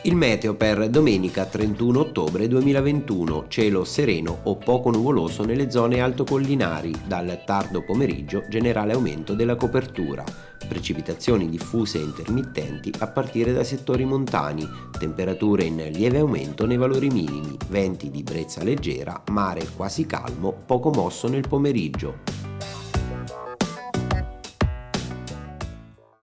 Il meteo per domenica 31 ottobre 2021, cielo sereno o poco nuvoloso nelle zone altocollinari, dal tardo pomeriggio generale aumento della copertura, precipitazioni diffuse e intermittenti a partire dai settori montani, temperature in lieve aumento nei valori minimi, venti di brezza leggera, mare quasi calmo, poco mosso nel pomeriggio.